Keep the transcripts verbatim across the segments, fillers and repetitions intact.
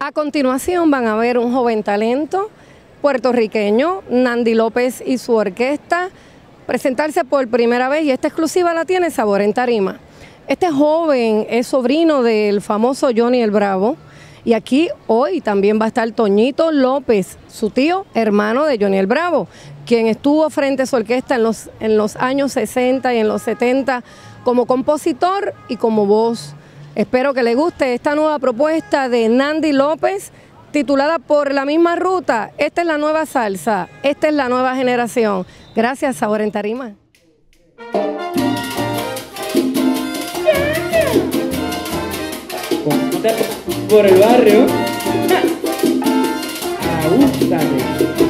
A continuación van a ver un joven talento puertorriqueño, Nandy López y su orquesta, presentarse por primera vez, y esta exclusiva la tiene Sabor en Tarima. Este joven es sobrino del famoso Johnny el Bravo, y aquí hoy también va a estar Toñito López, su tío, hermano de Johnny el Bravo, quien estuvo frente a su orquesta en los, en los años sesenta y en los setenta como compositor y como voz. Espero que le guste esta nueva propuesta de Nandy López, titulada Por la misma ruta. Esta es la nueva salsa, esta es la nueva generación. Gracias, Sabor en Tarima. Por el barrio, agústate.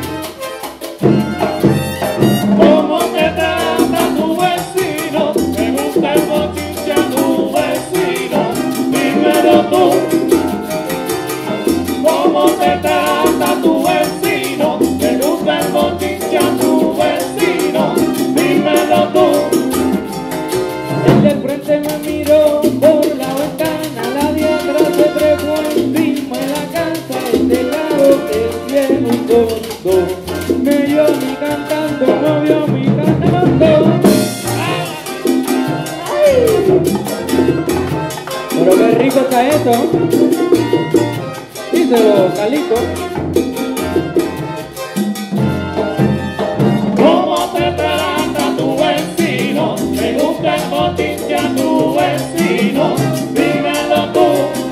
¿Cómo te trata tu vecino? Me gusta el bochinche a tu vecino, dímelo tú. ¿Cómo te trata tu vecino? Me gusta el bochinche a tu vecino, dímelo tú. El del frente me miró por la ventana, la de atrás se trepó encima de la casa, el de lado que tiene un tonto. Me vio a mí cantando, no vio a mí cantando. Pero qué rico está esto. Díselo, Calito. ¿Cómo te trata tu vecino? Me gusta el bochinche a tu vecino, dímelo tú.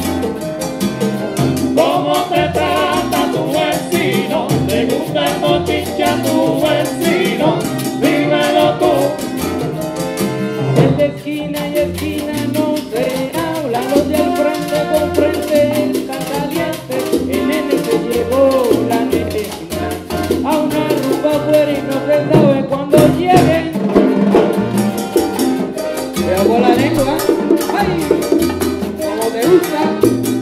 ¿Cómo te trata tu vecino? Me gusta el bochinche a tu vecino, dímelo tú. El de esquina y esquina no se habla, los de al frente con frente están calientes. El nene se llevó la nena a una rumba afuera y no se sabe cuándo lleguen. Te hago la lengua, ay, como te gusta.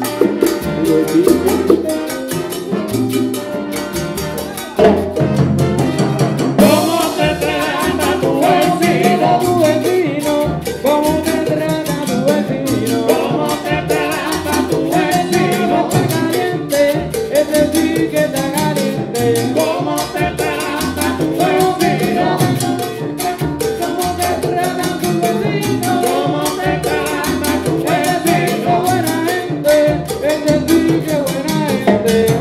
¿Cómo te trata tu vecino? Tu vecino, ¿cómo te trata tu vecino? ¿Cómo te trata tu vecino? Está caliente, ese sí que está caliente. ¿Cómo te trata tu vecino? ¿Cómo te tratan tus vecinos? ¿Cómo te trata tu Ese sí que vecino? buena gente, ese sí que buena gente.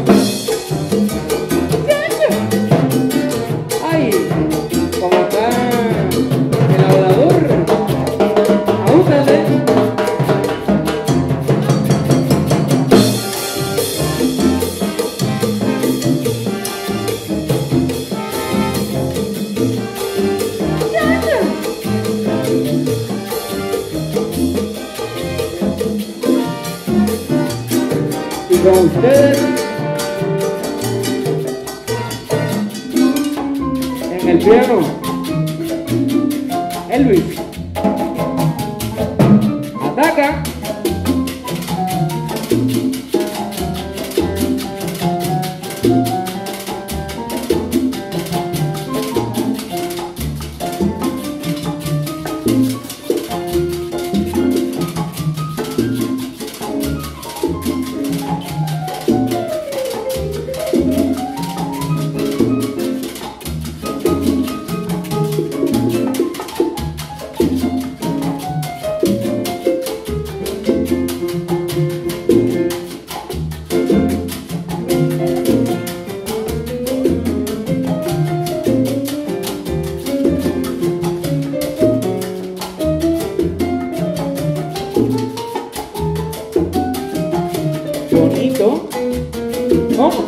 Ay, como está el hablador, abúsale. Y con ustedes, en el piano, Elvis. Ataca. Bonito. ¿Cómo?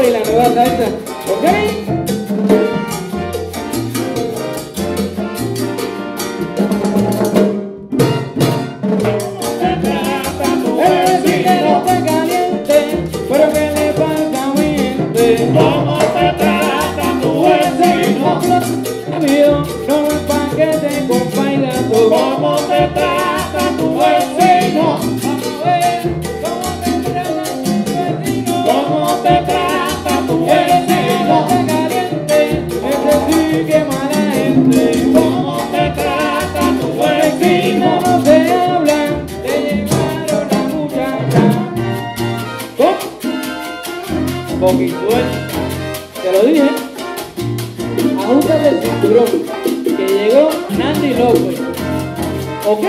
y la nueva salsa. ¿Ok? ¿Cómo te trata tu vecino? Amigo, no es pa' que te compadre. ¿Cómo te trata tu vecino? Vamos a ver cómo te trata tu vecino. ¿Cómo te trata tu vecino? Está caliente, ese sí que mala gente. ¿Cómo te trata tu vecino? No se hablan, te llevaron la muchacha. ¿Cómo? Poquisuel. Te lo dije, ajusta el cinturón, que llegó Nandy López. ¿Ok?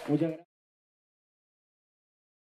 Muchas gracias.